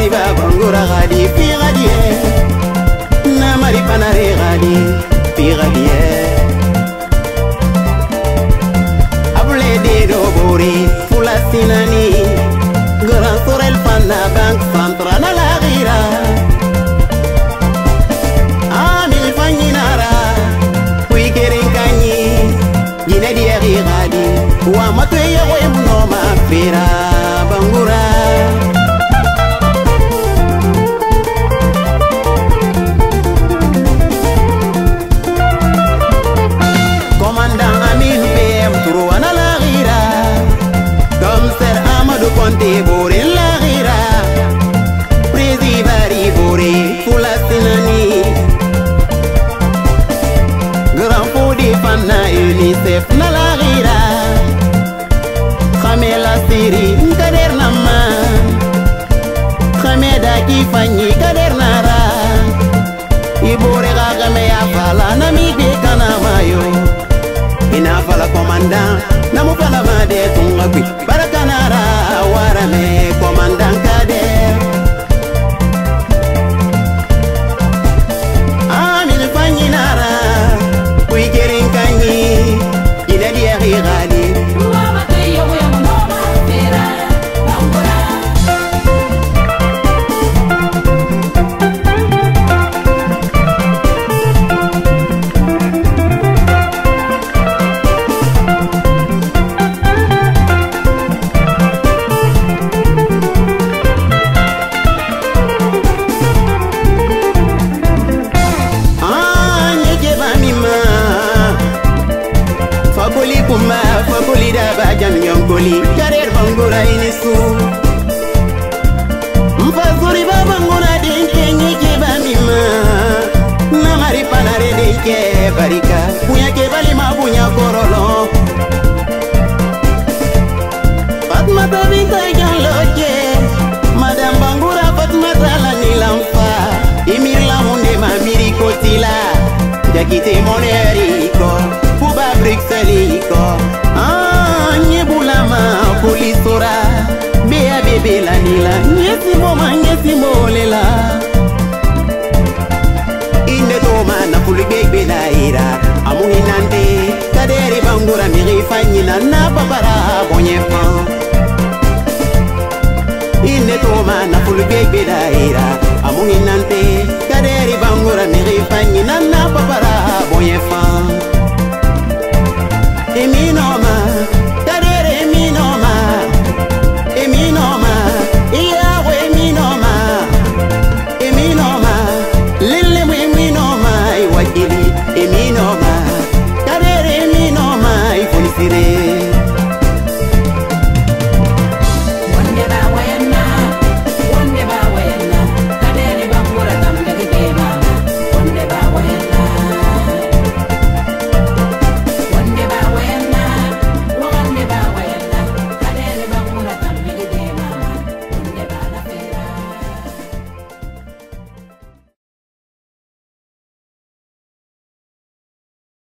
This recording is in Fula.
riba bangura ghali fi ghaliye na mari panare ghali fi ghaliye abule de do bori fula sinani grand sorel fana bank central la ghira amil fanyinara wi kerin kanyi jine di ghali wa matwe yawo no ma fira bangura Conte bore la gira Prezi bari bore Fula sinani Grand Fodi Fana UNICEF na la gira Khamela Siri Kader nama Khameda Kifanyi Kader nara Ibore gagame ya fala na migbe kana mayo Ina fala commandant Namu fala made tungakwi Barakanara warame commandant Kader Amil fanyinara Wikirin kanyi Ina dia ghali Fakuli da bajan yonkoli Kader bangura inisu Mfazuri ba bangura denke nyeke ba mima Namari panare denke barika Punya ke bali ma punya korolo Fatma tabinta jan loje Madam bangura Fatma tala nilamfa Imir la munde ma miri kotila Jakite moneriko Fuba Brixeliko Nyebulama polisora Bea bebe la nila Nyesi molela Inde toma na fulu bebe la ira Amuhinante Kaderi bangura miri fanyina na babara bonye fan Inde toma na fulu bebe la ira Amuhinante Kaderi bangura miri fanyina na